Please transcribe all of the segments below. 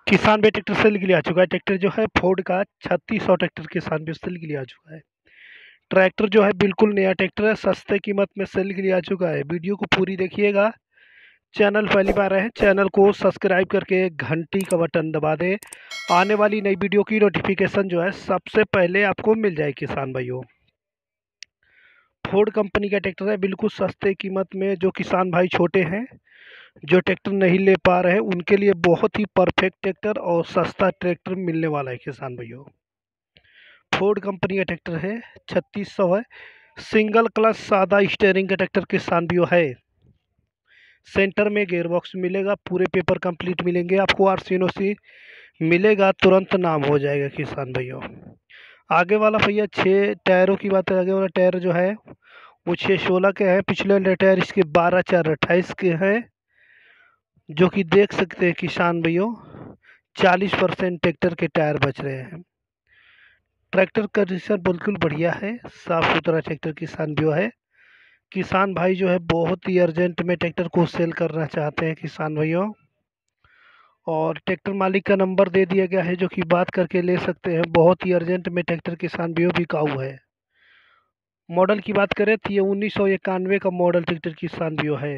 किसान भी tractor cell के लिए आ चुका है। ट्रैक्टर जो है फोर्ड का 3600 ट्रैक्टर किसान भी सेल के लिए आ चुका है। ट्रैक्टर जो है बिल्कुल नया ट्रैक्टर है, सस्ते कीमत में सेल के लिए आ चुका है। वीडियो को पूरी देखिएगा। चैनल पहली बार आए हैं, चैनल को सब्सक्राइब करके घंटी का बटन दबा दें। आने वाली नई वीडियो की नोटिफिकेशन जो है सबसे पहले आपको मिल जाए किसान भाइयों। फोर्ड कंपनी का ट्रैक्टर है, बिल्कुल सस्ते कीमत में। जो किसान भाई छोटे हैं, जो ट्रैक्टर नहीं ले पा रहे हैं, उनके लिए बहुत ही परफेक्ट ट्रैक्टर और सस्ता ट्रैक्टर मिलने वाला है किसान भाइयों। फोर्ड कंपनी का ट्रैक्टर है, 3600 है। सिंगल क्लच सादा स्टीयरिंग का ट्रैक्टर किसान भाइयों है। सेंटर में गेयरबॉक्स मिलेगा, पूरे पेपर कंप्लीट मिलेंगे आपको। आरसी मिलेगा, तुरंत नाम हो जाएगा किसान भाइयों। आगे वाला भैया 6 टायरों की बात है। आगे वाला टायर जो है वो 616 के हैं। पिछले वाले टायर इसके 12 4 28 के हैं। जो कि देख सकते हैं किसान भाइयों, 40% ट्रैक्टर के टायर बच रहे हैं। ट्रैक्टर कंडीशन बिल्कुल बढ़िया है, साफ सुथरा ट्रैक्टर किसान भाइयों है। किसान भाई जो है बहुत ही अर्जेंट में ट्रैक्टर को सेल करना चाहते हैं किसान भाइयों, और ट्रैक्टर मालिक का नंबर दे दिया गया है, जो कि बात करके ले सकते हैं। बहुत ही अर्जेंट में ट्रैक्टर किसान भाइयों बिकाऊ है। मॉडल की बात करें तो ये 1991 का मॉडल ट्रैक्टर किसान भाइयों है।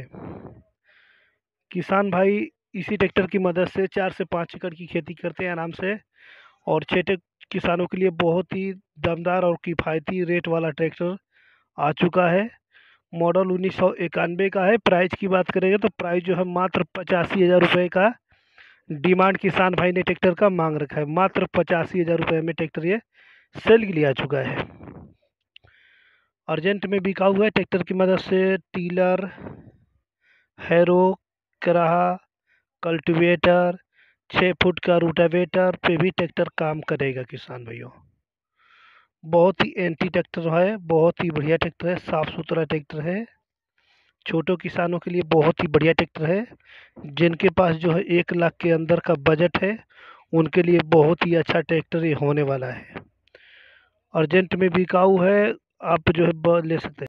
किसान भाई इसी ट्रैक्टर की मदद से 4 से 5 एकड़ की खेती करते हैं आराम से, और छोटे किसानों के लिए बहुत ही दमदार और किफ़ायती रेट वाला ट्रैक्टर आ चुका है। मॉडल 1991 का है। प्राइस की बात करेंगे तो प्राइस जो है मात्र 85,000 रुपये का डिमांड किसान भाई ने ट्रैक्टर का मांग रखा है। मात्र 85,000 रुपये में ट्रैक्टर ये सेल के लिए आ चुका है। अर्जेंट में बिका हुआ है। ट्रैक्टर की मदद से टीलर, हैरो, कराहा, कल्टीवेटर, 6 फुट का रूटावेटर पे भी ट्रैक्टर काम करेगा किसान भाइयों। बहुत ही एंटी ट्रैक्टर है, बहुत ही बढ़िया ट्रैक्टर है, साफ सुथरा ट्रैक्टर है। छोटों किसानों के लिए बहुत ही बढ़िया ट्रैक्टर है। जिनके पास जो है 1 लाख के अंदर का बजट है, उनके लिए बहुत ही अच्छा ट्रैक्टर ये होने वाला है। अर्जेंट में बिकाऊ है, आप जो है ले सकते हैं।